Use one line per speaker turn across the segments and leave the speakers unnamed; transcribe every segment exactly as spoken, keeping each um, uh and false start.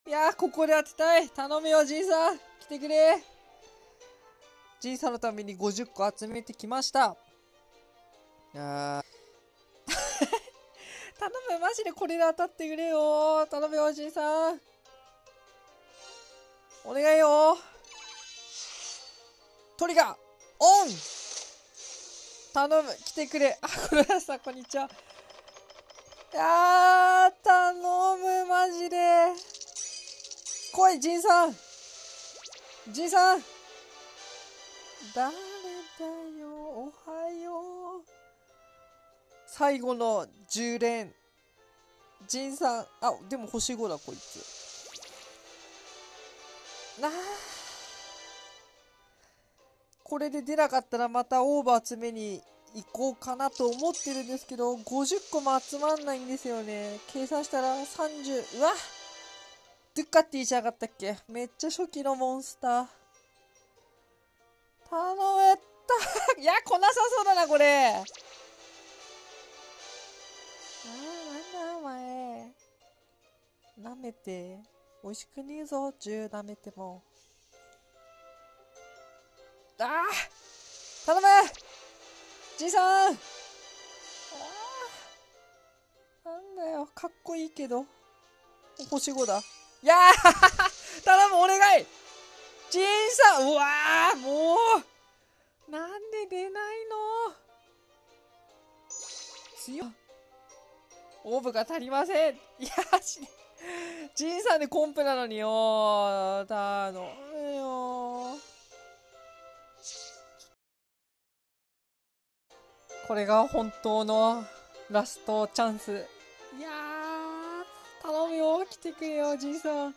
いやー、ここで当てたい。頼むよ、じいさん。来てくれ。じいさんのためにごじゅっこ集めてきました。あー頼む、マジでこれで当たってくれよ。頼むよ、じいさん。お願いよ。トリガー、オン。頼む、来てくれ。あ、これはさ、こんにちは。いやー、頼む、マジで。来い、じいさん。じいさん。誰だよ、おはよう。最後のじゅう連。じいさん。あ、でも星ごだ、こいつ。なあ。これで出なかったらまたオーバー集めに行こうかなと思ってるんですけど、ごじゅっこも集まんないんですよね。計算したらさんじゅう。うわっ、ドゥッカって言いじゃなかったっけ。めっちゃ初期のモンスター。頼めた。いや、来なさそうだな、これ。あー、なんだお前。舐めて。美味しくねえぞ、じゅう舐めても。あー、頼むじいさん。あー、なんだよ、かっこいいけど。星ごだ。いやー頼む、お願いじいさん。うわー、もうなんで出ないの。強っ。オーブが足りません。いやしじいさんでコンプなのによ。頼むよ。これが本当のラストチャンス。いやー、頼むよ。来てくれよ、じいさん。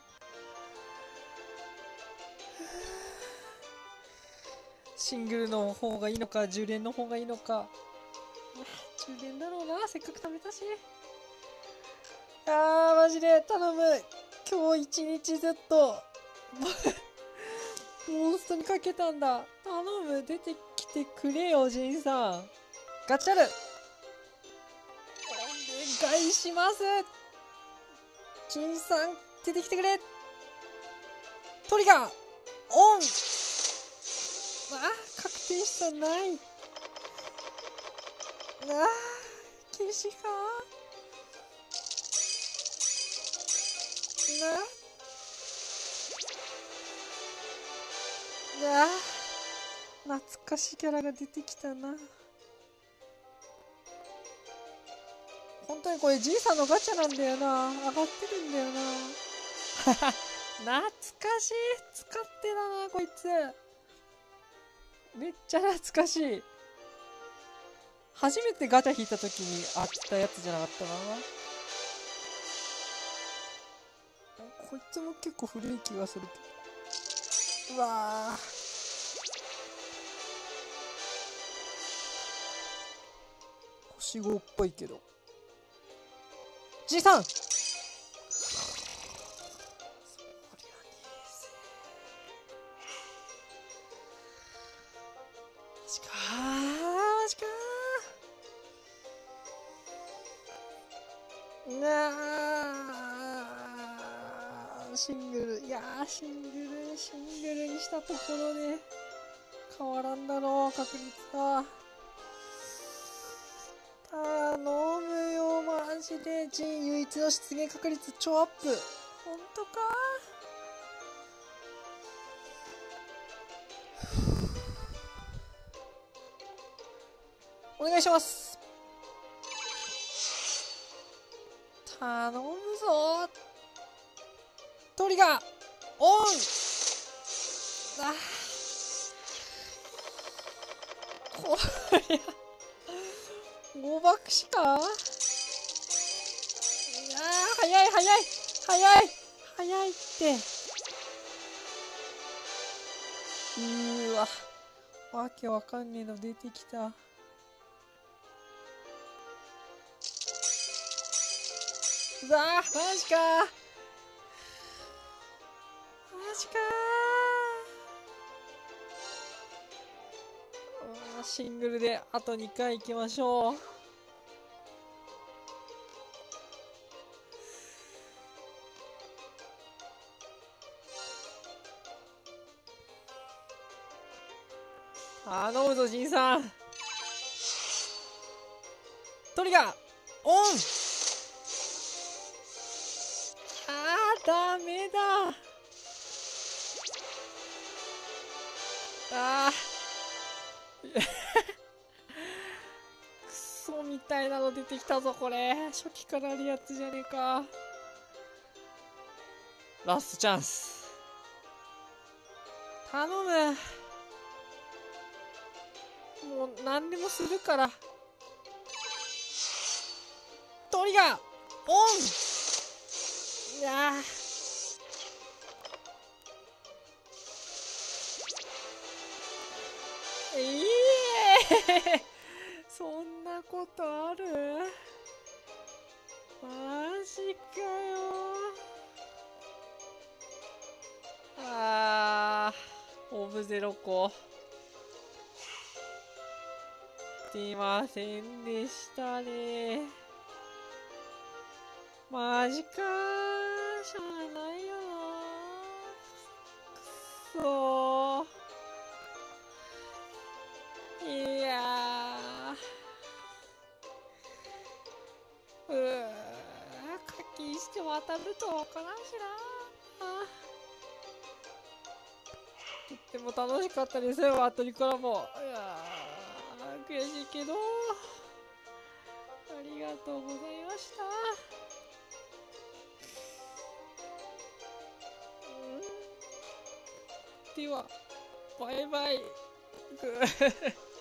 シングルの方がいいのか、じゅう連の方がいいのか。じゅう連だろうな、せっかく食べたし。あー、マジで頼む。今日一日ずっとモンストにかけたんだ。頼む、出てきてくれよ、ジンさん。ガチャルお願いします。ジンさん、出てきてくれ。トリガーオン。あ、確定したない。あー、厳しいかな。あ、懐かしいキャラが出てきたな。本当にこれじいさんのガチャなんだよな。上がってるんだよな。懐かしい。使ってたなこいつ。めっちゃ懐かしい。初めてガチャ引いた時にあったやつじゃなかったかな。こいつも結構古い気がするけど。うわー、星ごっぽいけど。じいさん、そりゃねえぜ。マジかー、マジかー。なあ、シングル。いやー、シングル、シングルにしたところで変わらんだろう、確率は。頼むよ、マジで。ジン唯一の出現確率超アップ。ほんとか。お願いします。頼むぞ。トリガーオン。あ、こりゃごばくしか。いやー、早い早い早い早いって。うーわ、わけわかんねえの出てきた。うわー、マジかー、マジかー。シングルであとにかい行きましょう。 頼むぞ、ジンさん。トリガー、オン。あー、ダメだ。あー。クソみたいなの出てきたぞ、これ。初期からあるやつじゃねえか。ラストチャンス。頼む。もう何でもするから。トリガー、オン。いやー。いえそんなことある？マジかよ。あー、オブゼロ個出ませんでしたね。マジかー、しゃあないよな。くそー。いやー、うー、課金しても当たるとわからんしなー。とっても楽しかったですよ、アトリコラボ。いやー、悔しいけど、ありがとうございました。では、バイバイ。